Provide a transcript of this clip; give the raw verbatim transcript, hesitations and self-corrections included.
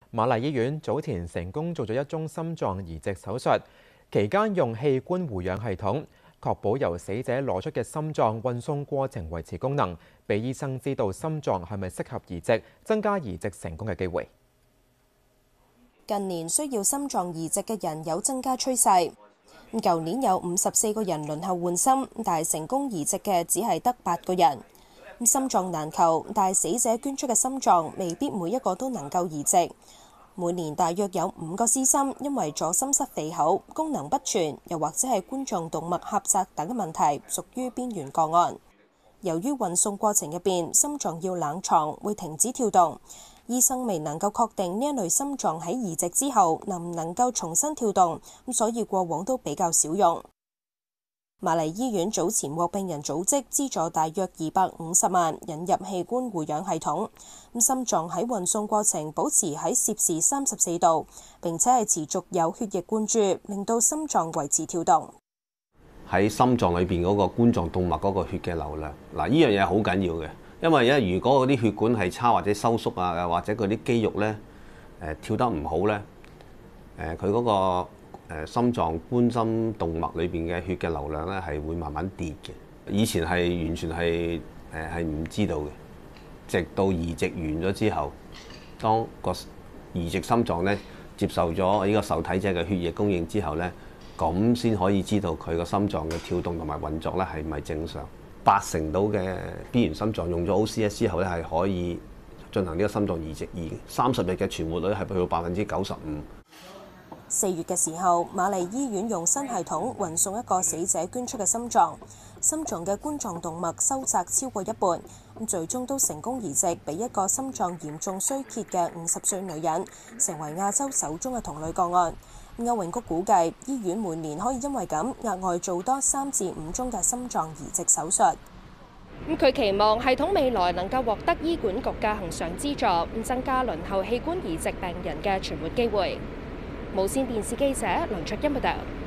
瑪麗醫院早前成功做咗一宗心臟移植手術，期間用器官回氧系統確保由死者攞出嘅心臟運送過程維持功能，俾醫生知道心臟係咪適合移植，增加移植成功嘅機會。 近年需要心臟移植嘅人有增加趨勢。舊年有五十四個人輪候換心，但係成功移植嘅只係得八個人。心臟難求，但係死者捐出嘅心臟未必每一個都能夠移植。每年大約有五個屍心因為左心室肥厚、功能不全，又或者係冠狀動脈狹窄等嘅問題，屬於邊緣個案。由於運送過程入邊心臟要冷藏，會停止跳動，醫生未能夠確定呢一類心臟喺移植之後能唔能夠重新跳動，咁所以過往都比較少用。瑪麗醫院早前獲病人組織資助大約二百五十萬引入器官回氧系統，咁心臟喺運送過程保持喺攝氏三十四度，並且係持續有血液灌注，令到心臟維持跳動。 喺心臟裏邊嗰個冠狀動脈嗰個血嘅流量，嗱呢樣嘢好緊要嘅，因為咧如果嗰啲血管係差或者收縮啊，或者嗰啲肌肉咧誒跳得唔好咧，誒佢嗰個誒心臟冠心動脈裏邊嘅血嘅流量咧係會慢慢跌嘅。以前係完全係誒係唔知道嘅，直到移植完咗之後，當個移植心臟咧接受咗呢個受體者嘅血液供應之後咧，咁先可以知道佢個心臟嘅跳動同埋運作咧係咪正常。八成到嘅邊緣心臟用咗 O C S 之後咧係可以進行呢個心臟移植，而三十日嘅存活率係去到百分之九十五。 四月嘅時候，瑪麗醫院用新系統運送一個死者捐出嘅心臟，心臟嘅冠狀動脈收窄超過一半，咁最終都成功移植俾一個心臟嚴重衰竭嘅五十歲女人，成為亞洲首宗嘅同類個案。歐永谷估計，醫院每年可以因為咁額外做多三至五宗嘅心臟移植手術。 咁佢期望系統未來能夠獲得醫管局嘅恆常資助，咁增加輪候器官移植病人嘅存活機會。無線電視記者梁卓欣報道。